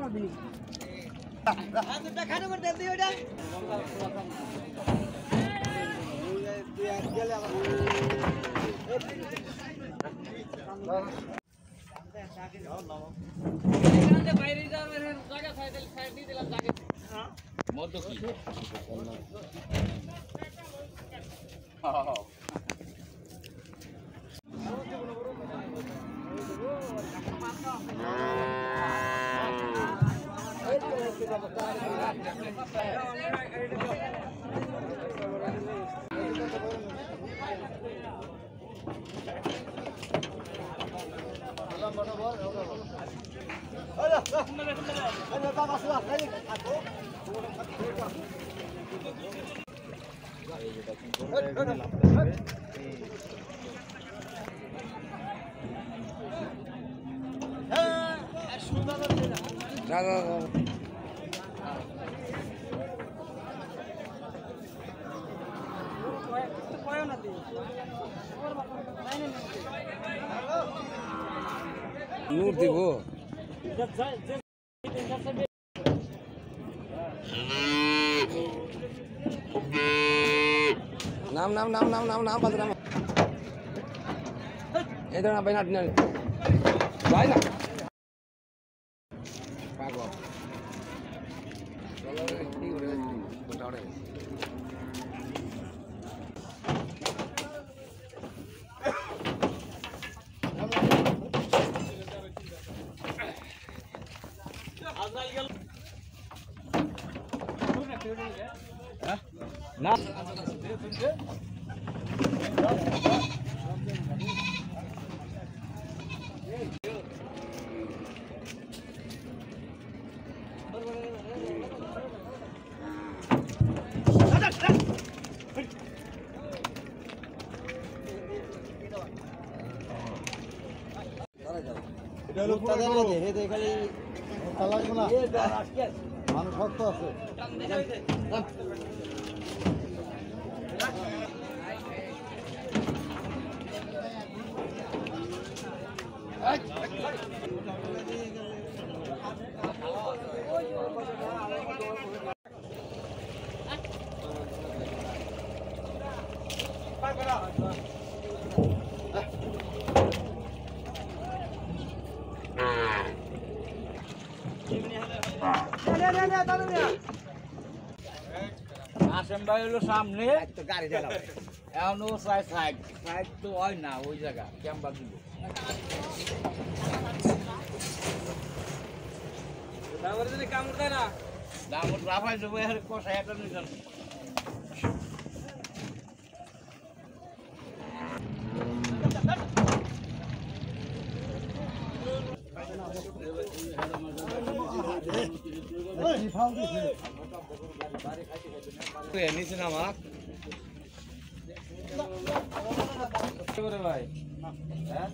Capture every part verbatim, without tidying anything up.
নূর দিব নাম নাম নাম নাম নাম নাম বাজরা এই ধর না ভাই না ভাই না পাগল চলো কি করে কোনটা ওরে না মানুষ শক্ত আছে আসেম ভাই হলো সামনে তো গাড়ি চালাবে এখন ও সাইড সাইড সাইড তো হয় না ওই জায়গা ক্যাম্পা দিব দামর যদি কামড় দেয় না দামর রাফাই দেবো এর কষাই একটা নিজন নিচে নামা ভাই হ্যাঁ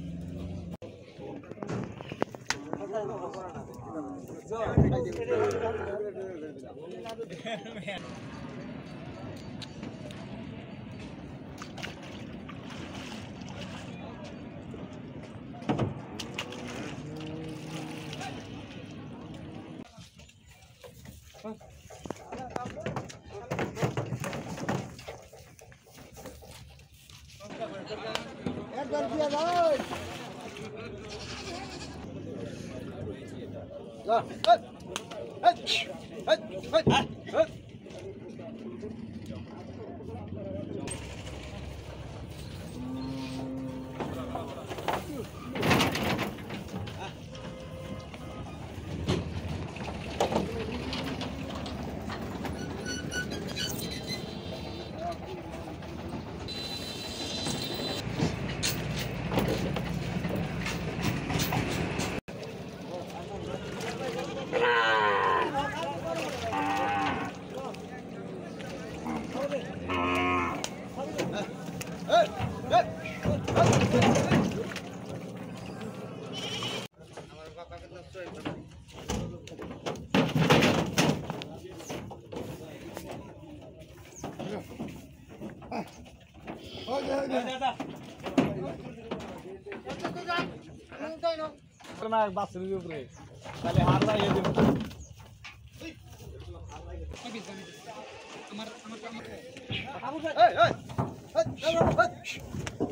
একবার দিয়া যাও যা এই এই এই বাসের উপরে তাহলে হার লাগিয়ে দেব আমার আমার এই এই